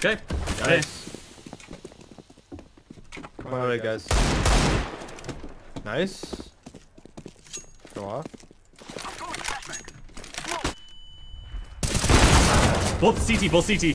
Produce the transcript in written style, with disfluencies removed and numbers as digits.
Okay. Nice. Come on, guys. Nice. Go off. Both CT, both CT.